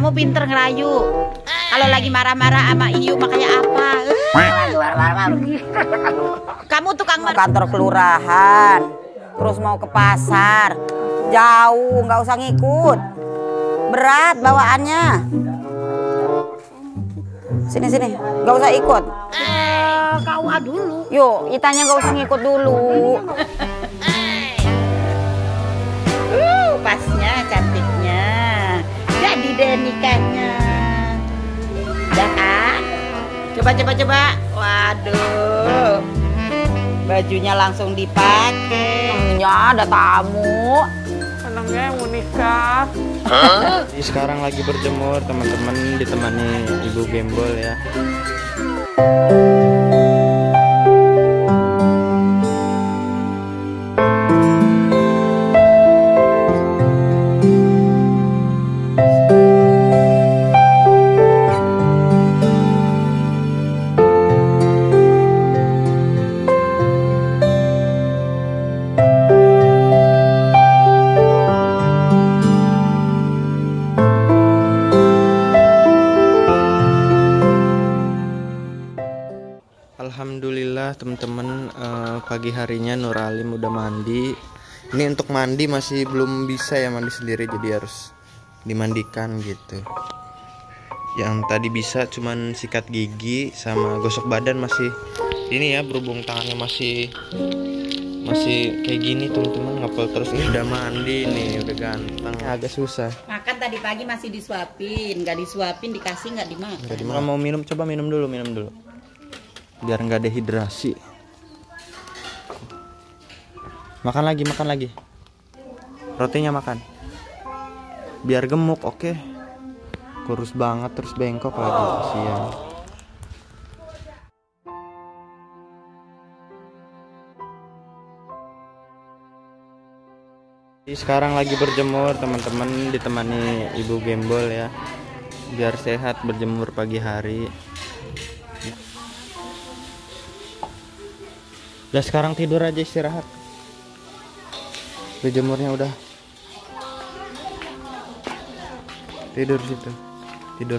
Kamu pinter ngerayu. Kalau lagi marah-marah sama Iyu makanya apa? Kamu tukang kantor kelurahan, terus mau ke pasar, jauh, nggak usah ngikut. Berat bawaannya. Sini, nggak usah ikut. KUA dulu. Yuk, Itanya nggak usah ngikut dulu. Pasnya, cantiknya. Jadi deh nikahnya. Dah kan? Coba. Waduh. Bajunya langsung dipakai. Ya, ada tamu. Anaknya yang mau nikah. Sekarang lagi berjemur teman-teman, ditemani Ibu Gembol ya. Alhamdulillah teman-teman, pagi harinya Nur Alim udah mandi. Ini untuk mandi masih belum bisa ya mandi sendiri, jadi harus dimandikan gitu. Yang tadi bisa cuman sikat gigi sama gosok badan masih ini ya, berhubung tangannya masih kayak gini teman-teman, ngepel terus. Ini udah mandi nih, udah ganteng. Agak susah. Makan tadi pagi masih disuapin, nggak disuapin dikasih nggak dimakan. Nggak dimakan. Mau minum, coba minum dulu. Biar nggak dehidrasi. Makan lagi. Rotinya makan. Biar gemuk, oke. Kurus banget terus bengkok lagi, kasihan. Sekarang lagi berjemur teman-teman, ditemani Ibu Gembol ya. Biar sehat berjemur pagi hari. Udah sekarang tidur aja, istirahat. Berjemurnya udah. Tidur situ. Tidur.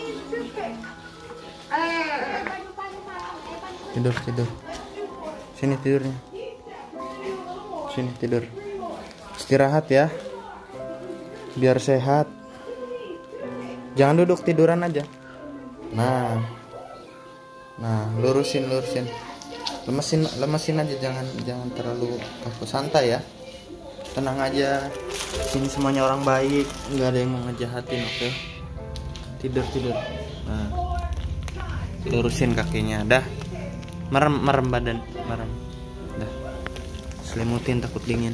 Sini tidurnya. Sini tidur. Istirahat ya. Biar sehat. Jangan duduk, tiduran aja. Nah, lurusin. Lemesin aja, jangan terlalu kaku, santai ya. Tenang aja. Sini semuanya orang baik, nggak ada yang mau ngejahatin, oke? Tidur. Nah, lurusin kakinya, dah. Merem badan, dah. Selimutin, takut dingin.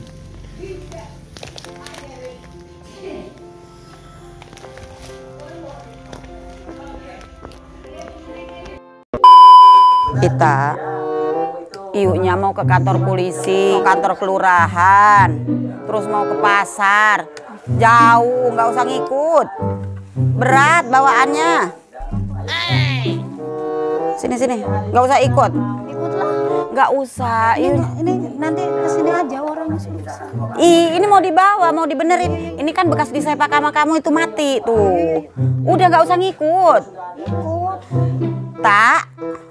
Kita Iunya mau ke kantor polisi, kantor kelurahan, terus mau ke pasar, jauh, nggak usah ngikut. Berat bawaannya. Sini, nggak usah ikut. Ikutlah. Nggak usah. Ini nanti kesini aja orangnya susah. Ini mau dibawa, mau dibenerin. Ini kan bekas disepak sama kamu itu mati tuh. Udah nggak usah ngikut. Tak.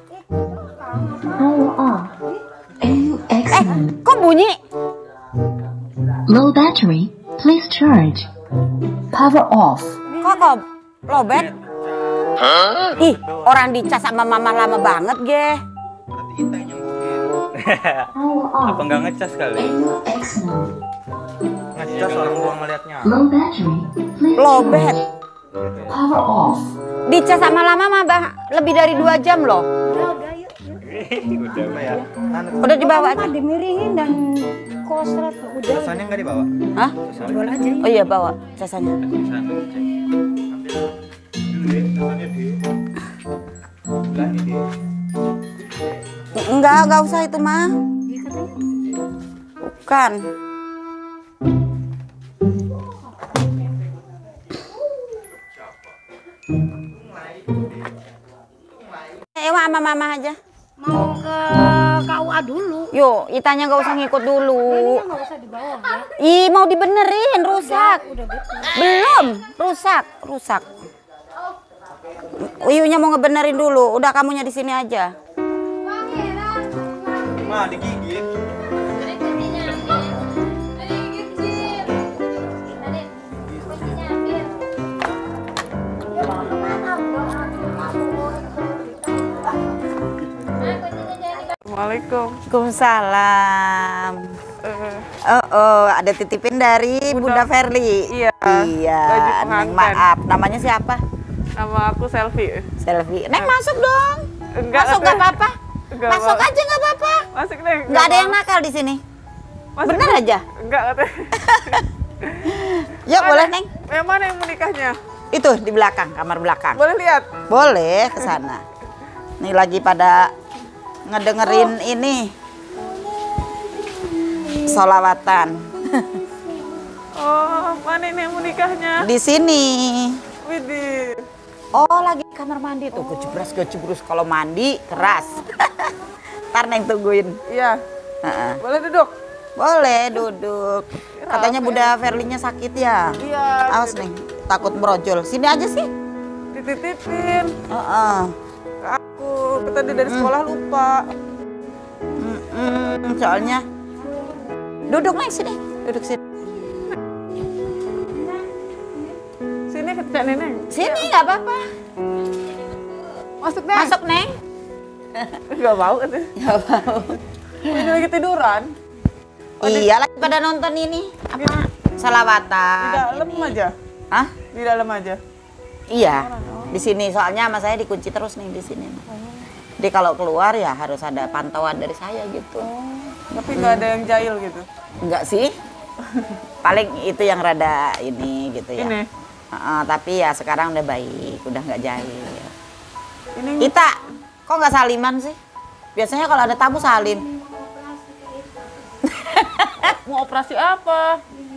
Kok bunyi? Low battery, please charge. Power off. Kok lobet? Ih, orang dicas sama mama lama banget, ge. Berarti kita yang nyembuhin. Apa nggak ngecas kali? Ngecas orang gua ngeliatnya. Low battery, please Lobet. Power off. Dicas sama lama mah lebih dari 2 jam loh. Udah ya. Udah dibawa aja. Dimiringin dan kosret udah. Casannya nggak dibawa? Hah? Jual aja. Oh iya, bawa casanya. Enggak usah itu mah. Bukan. Ewa sama mama aja. Mau ke KUA dulu. Yuk, Itanya nggak usah ngikut dulu. Nggak usah dibawa ya. Ih, mau dibenerin, rusak. Udah betul. Belum, rusak. Iyunya mau ngebenerin dulu. Udah kamunya di sini aja. Mah digigit. Assalamualaikum. Waalaikumsalam. Ada titipin dari Bunda Verly. Iya. Iya. Baju Neng, pengantin. maaf. Namanya siapa? Nama aku Selfie. Selfie. Neng masuk dong. Enggak, Masuk nggak apa-apa. Enggak Masuk apa-apa. aja nggak apa-apa. Masuk deh. Nggak ada yang nakal di sini. Bener aja. Enggak katanya. Yuk boleh Neng. Yang mana yang menikahnya? Itu di belakang, kamar belakang. Boleh lihat? Boleh ke sana. Nih lagi pada ngedengerin ini solawatan. Oh, mana ini yang menikahnya? Di sini. Widih. Oh, lagi kamar mandi tuh. Gejebras kalau mandi keras. Ntar Neng tungguin. Iya. Heeh. Boleh duduk? Boleh duduk. Katanya Bunda Verlinya sakit ya. Iya. Awas nih, takut merojol. Sini aja sih. Dititipin. Heeh. Aku tadi dari sekolah lupa. Soalnya duduk Neng sini. Duduk sini. Sini kecek Neneng. Sini nggak apa-apa. Masuk deh. Masuk Neng. Enggak mau katanya. Nggak mau. Ini lagi tiduran. Iya lagi pada nonton ini apa? Salawatan. Di dalam ini. aja. Hah? Di dalam aja. Iya. Di sini soalnya sama saya dikunci terus nih di sini. Jadi kalau keluar ya harus ada pantauan dari saya gitu. Tapi nggak ada yang jahil gitu. Enggak sih. Paling itu yang rada ini gitu ya. Ini. Tapi ya sekarang udah baik, udah nggak jahil. Ini Ita, kok nggak saliman sih? Biasanya kalau ada tamu salim. mau operasi apa?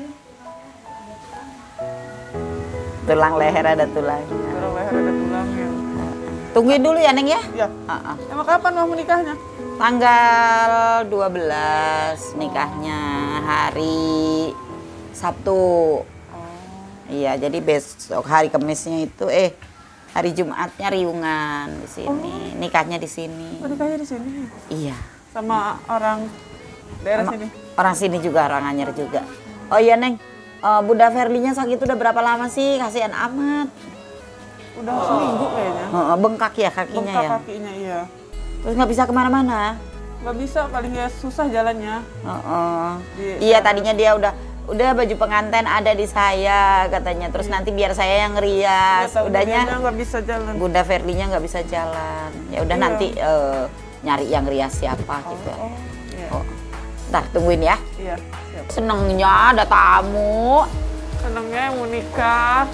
Tulang leher ada tulangnya. Orang leher ada tulangnya. Tungguin dulu ya Neng ya. Ya. Emang kapan mau menikahnya? Tanggal 12 nikahnya hari Sabtu. Iya, jadi besok hari Kamisnya itu hari Jumatnya riungan di sini. Nikahnya di sini. Oh, nikahnya di sini. Iya. Sama orang daerah Sama sini. orang sini juga, orang Anyer juga. Oh iya Neng, Bunda Verlinya sakit udah berapa lama sih? Kasihan amat. Udah seminggu kayaknya. Bengkak ya kakinya Bengkak ya. kakinya iya. Terus nggak bisa kemana-mana. Nggak bisa, paling ya susah jalannya. Iya tadinya dia udah baju pengantin ada di saya katanya. Terus nanti biar saya yang rias. Nggak tahu Udahnya dianya nggak bisa jalan. Bunda Verlinya nggak bisa jalan. Ya udah Iya. nanti nyari yang rias siapa gitu. Iya. Ntar tungguin ya. Iya, siap. Senengnya ada tamu. Senangnya mau nikah.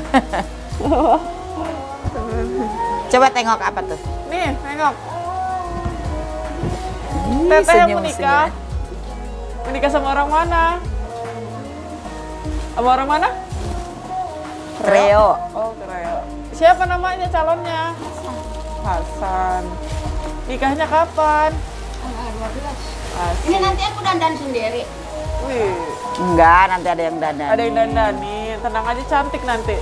Coba tengok apa tuh? Nih, tengok. Ih, Teteh yang senyum, menikah. Menikah sama orang mana? Sama orang mana? Reo. Oh, Reo. Siapa namanya calonnya? Hasan. Nikahnya kapan? Ini nanti aku dandan sendiri. Wih, Enggak, nanti ada yang dandan. ada yang dandanin. Tenang aja, cantik nanti.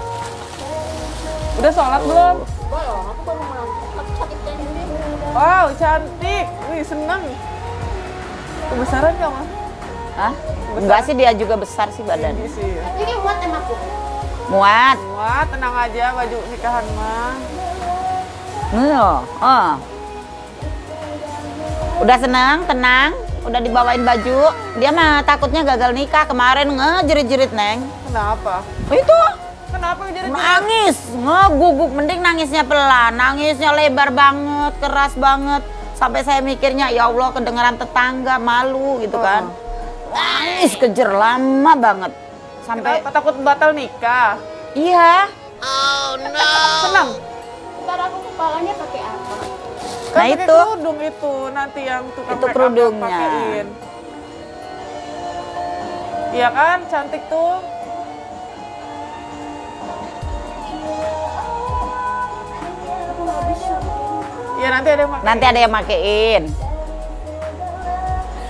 Udah sholat belum? Belum, aku baru mau. Aku sakit sendiri. Wow, cantik. Wih, seneng. Kebesaran nggak, Mah? Hah? Enggak sih, dia juga besar sih badan. Tinggi sih. Ini buat emakku. Muat. Wah, tenang aja baju nikahan mah. Udah senang, tenang. Udah dibawain baju. Dia mah takutnya gagal nikah. Kemarin ngejerit-jerit, Neng. Kenapa? Itu Kenapa jadi nangis, ngeguguk. Mending nangisnya pelan. Nangisnya lebar banget, keras banget. Sampai saya mikirnya, ya Allah kedengeran tetangga, malu gitu kan. Nangis kejer lama banget. Sampai Kenapa takut batal nikah? iya. Senang. Ntar aku kepalanya pakai apa? Nah, Kan pakai itu. kerudung itu nanti yang tukang Itu make up kerudungnya. pakein. Iya kan, cantik tuh. Iya nanti ada yang pakai. Nanti ada yang makein.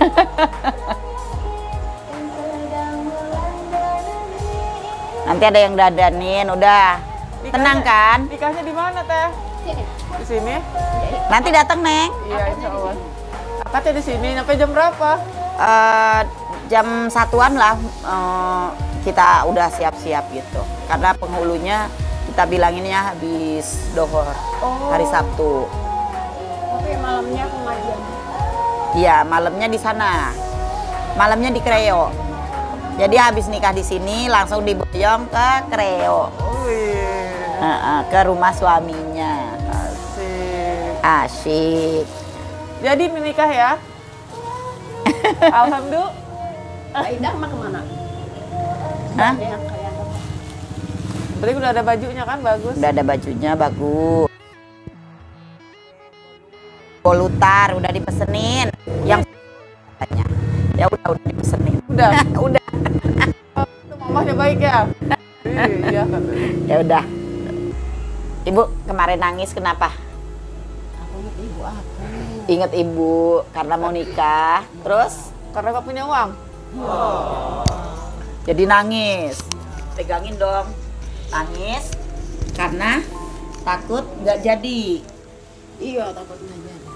Nanti ada yang dadanin, udah. Tenang kan? Nikahnya di mana teh? Sini. Di sini? Nanti datang, Neng. Iya, insya Allah. Akadnya di sini. Sampai jam berapa? Jam 1-an lah kita udah siap-siap gitu. Karena penghulunya kita bilanginnya habis dohor hari Sabtu. Tapi malamnya pengajian. Iya, malamnya di sana. Malamnya di Kreo. Jadi habis nikah di sini langsung diboyong ke Kreo. Wih, Ke rumah suaminya. asik. Asyik. Jadi menikah ya? Alhamdulillah. Kak Indah mah kemana? Hah? Ada yang kalian dapat. Berarti udah ada bajunya kan, bagus. Udah ada bajunya bagus. Polutar udah dipesenin. Yang ya udah dipesenin. Udah. Udah. Itu mamahnya baik ya? Iya kan. Ya udah. Ibu kemarin nangis kenapa? Aku ingat ibu aku. Ingat ibu karena mau nikah. Terus Karena gak punya uang. jadi nangis. Pegangin dong. Nangis karena takut nggak jadi. Iya, takut nggak jadi.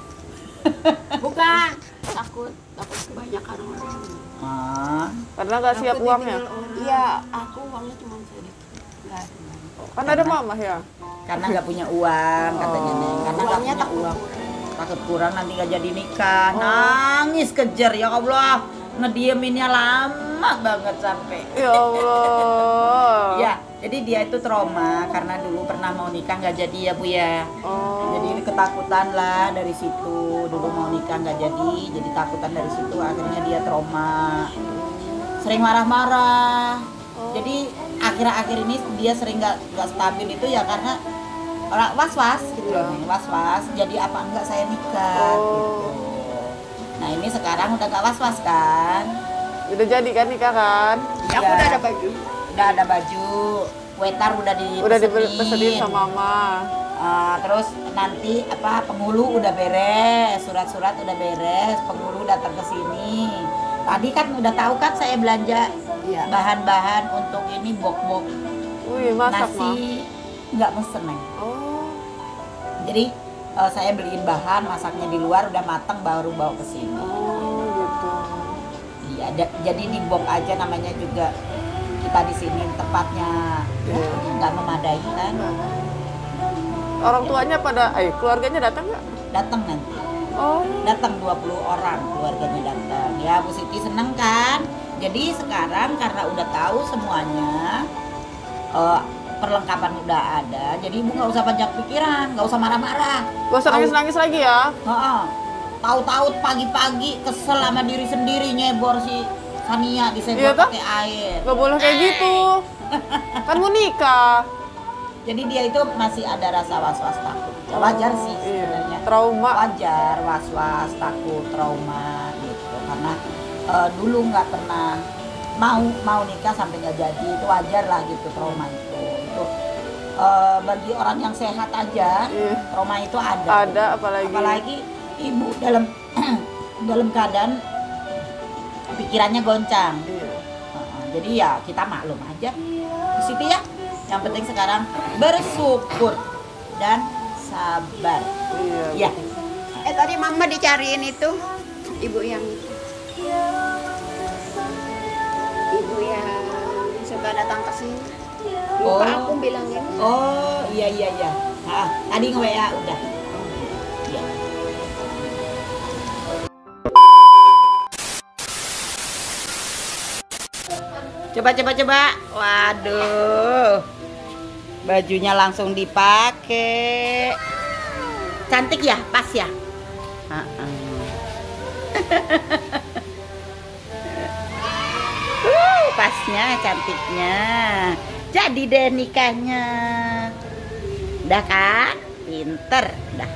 Bukan, takut kebanyakan orang. Karena gak siap Takut uangnya. ditinggal orang. Iya, aku uangnya cuma sedikit. Nggak ada. Kan ada mamah ya. Karena nggak punya uang katanya Neng. Karena nggak Uangnya punya takut uang. Takut kurang nanti nggak jadi nikah. Nangis kejer ya Allah. Ngedieminnya lama banget sampai. Ya Allah. Ya, jadi dia itu trauma karena dulu pernah mau nikah nggak jadi ya Bu ya. Oh. Jadi ketakutan lah dari situ. Dulu mau nikah nggak jadi takutan dari situ. Akhirnya dia trauma. Sering marah-marah. Jadi akhir-akhir ini dia sering nggak stabil itu ya karena orang was-was gitu loh, was-was. Jadi apa enggak saya nikah gitu. Nah ini sekarang udah nggak was-was kan? Udah jadi kan nikah kan? Ya, aku udah ada baju. Udah ada baju, wetar udah Udah dipesenin. dipesenin sama mama. Terus nanti apa penghulu udah beres, surat-surat udah beres, penghulu datang ke sini. Tadi kan udah tahu kan saya belanja bahan-bahan untuk ini bok-bok Wih, masak mah. nasi, nggak mesen Neng. Oh. Jadi saya beliin bahan, masaknya di luar udah matang baru bawa ke sini. Oh, gitu. Iya, jadi di box aja namanya juga kita di sini tempatnya ya, nggak memadai kan. Orang tuanya pada, keluarganya datang nggak? Datang nanti. Oh. Datang 20 orang keluarganya datang. Ya Bu Siti seneng kan? Jadi sekarang karena udah tahu semuanya perlengkapan udah ada, jadi Ibu nggak usah banyak pikiran, nggak usah marah-marah. Gak usah nangis-nangis lagi ya? Tahu-tahu pagi-pagi kesel sama diri sendiri nyebor si Sania disebor Iya, toh? pakai air. Gak boleh kayak gitu. Kan mau nikah. Jadi dia itu masih ada rasa was-was takut. Ya, wajar sih sebenarnya. Trauma. Wajar was-was takut trauma gitu karena dulu nggak pernah mau nikah sampai nggak jadi, itu wajar lah gitu trauma itu. Bagi orang yang sehat aja trauma itu ada. Ada apalagi ibu dalam dalam keadaan pikirannya goncang. Jadi ya kita maklum aja di situ ya. Yang penting sekarang bersyukur dan sabar. Iya. Ya. Tadi mama dicariin itu ibu yang suka datang ke sini. Lupa aku bilangin. Oh iya. Tadi nge-WA udah. Ya. Coba. Waduh. Bajunya langsung dipakai. Cantik ya? Pas ya? Pasnya, cantiknya. Jadi deh nikahnya. Udah kan? Pinter. Udah.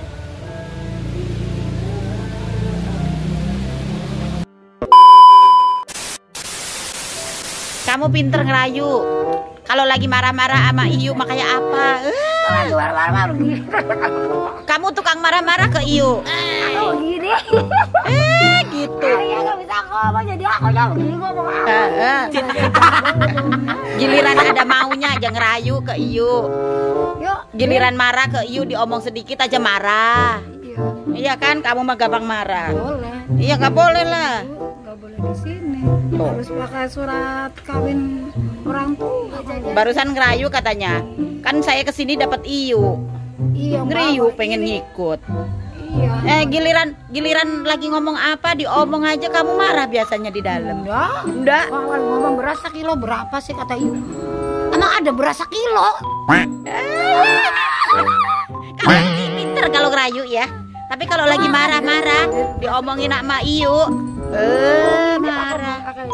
Kamu pinter ngerayu. Kalau lagi marah-marah sama Iyu makanya apa? Lagi marah-marah begini. Kamu tukang marah-marah ke Iyu. Aku begini. Gitu. Ayah nggak bisa ngomong jadi aku yang begini ngomong apa. Giliran ada maunya aja ngerayu ke Iyu. Yuk. Giliran marah ke Iyu diomong sedikit aja marah. Iya. Iya kan, kamu mah gampang marah. Boleh. Iya nggak boleh lah. Nggak boleh di sini. Harus pakai surat kawin orang tua. Jadi Barusan ngerayu katanya. Kan saya kesini dapat Iyu. iya. Ngerayu bawa pengen ini. ngikut. Iya. Giliran lagi ngomong apa diomong aja kamu marah biasanya di dalam. Enggak. Kawan ngomong beras sekilo berapa sih kata Ibu? Emang ada beras sekilo? Kalau lagi pinter kalau ngerayu ya. Tapi kalau lagi marah-marah diomongin sama Iyu, marah. Pakai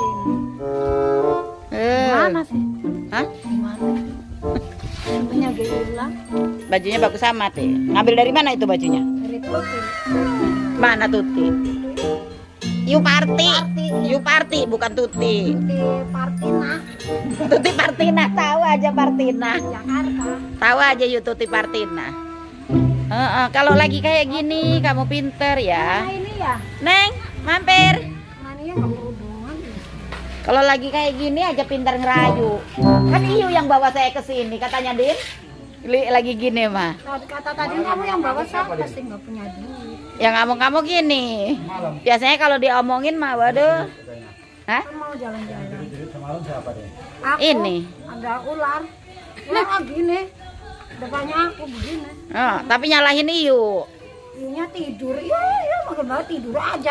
ini. Mana sih? Hah? Gimana? Punya hilang. Bajunya bagus amat ya. Ngambil dari mana itu bajunya? Dari Tuti. Mana Tuti? Iyu Parti. Iyu Parti bukan Tuti. Tuti Partina. Tuti Partina, tahu aja Partina. Jakarta. Tahu aja Yu Tuti Partina. Kalau lagi kayak gini kamu pinter ya. Nah ini ya. Neng, mampir. Nah ini nggak berhubungan. Kalau lagi kayak gini aja pinter ngerayu. Kan Iyu yang bawa saya ke sini katanya Din. Lagi gini mah. Kata tadi kamu yang bawa siapa sih nggak punya duit? Yang ngomong-ngomong gini. Biasanya kalau diomongin mah waduh. Hah? Kan mau jalan-jalan. Aku, Ini. ada ular. Ular gini. Depannya aku begini. Oh, tapi nyalahin Iyu. Iunya tidur. Iya, makin banget tidur aja.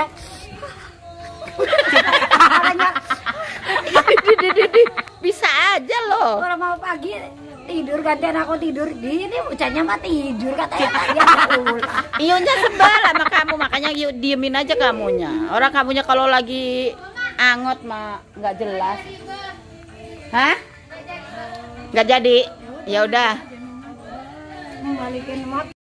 Bisa aja loh. Orang mau pagi tidur gantian aku tidur gini, bocahnya mah tidur katanya ya ular. Iyunya sebel sama kamu, makanya Iyu diemin aja kamunya. Orang kamunya kalau lagi angot mah nggak jelas. Hah? Nggak jadi. Ya udah. Mau balikin motor.